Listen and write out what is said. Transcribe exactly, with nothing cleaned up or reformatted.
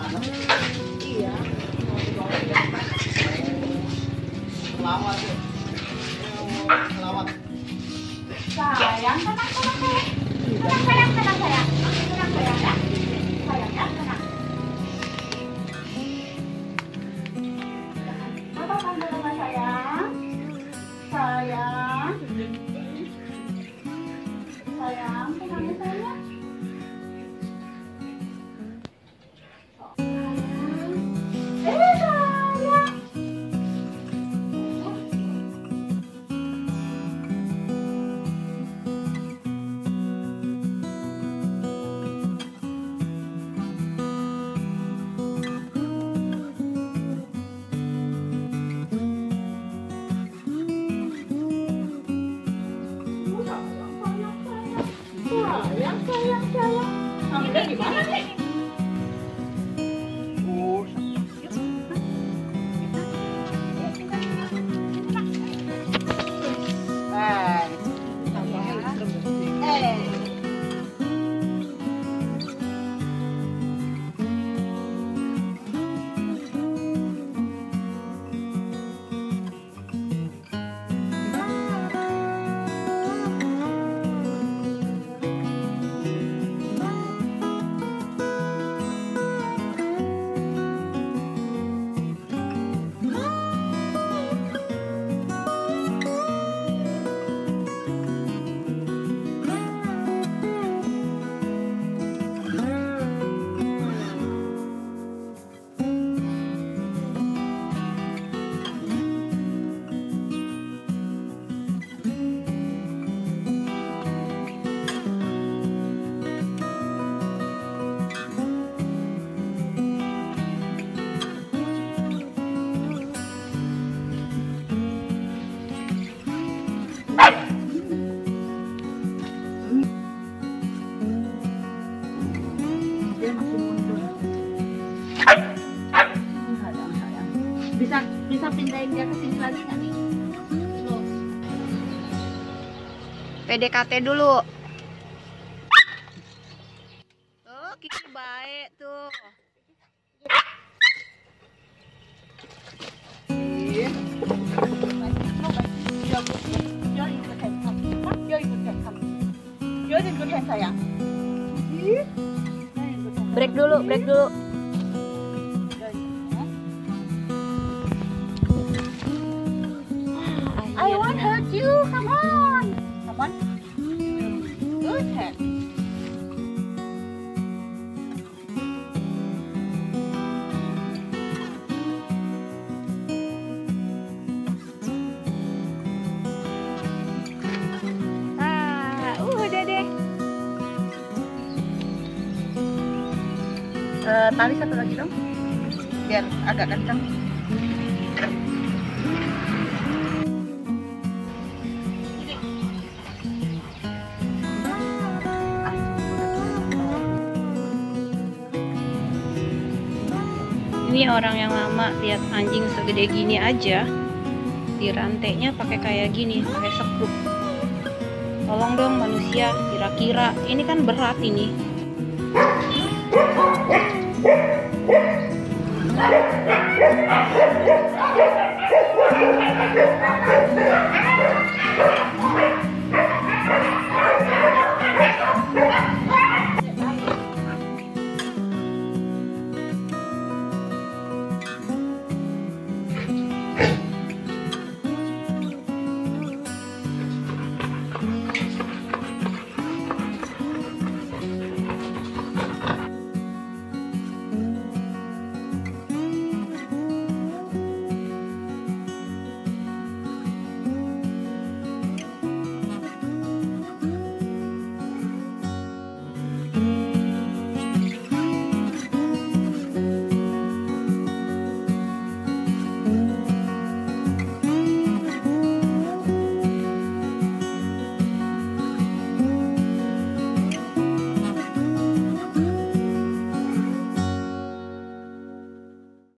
mana? Iya. Selamat ya. Selamat. Sayang, tenang, tenang, sayang. Tenang, sayang, tenang, sayang. Tenang, sayang, ya. Sayang, ya, tenang. Apa panggil nama sayang? Sayang. Sayang, tenang ya, sayang. Sayang. Eh, sayang. Sayang, sayang, sayang. Sampai di mana nih? Oh, Eh, eh. Dia masih mundur. Sayang, sayang. Bisa bisa pindahin dia ke sini lagi nggak nih? Tuh. P D K T dulu. Oh, Kiki baik tuh. You're in good hands, sayang. Break dulu, break dulu. I won't hurt you. Come on. Come on. Good hand. Ah, udah deh. Uh, tali satu lagi dong, biar agak kencang. Ini orang yang lama lihat anjing segede gini aja di rantainya pakai kayak gini, pakai sekrup. Tolong dong manusia, kira-kira ini kan berat ini.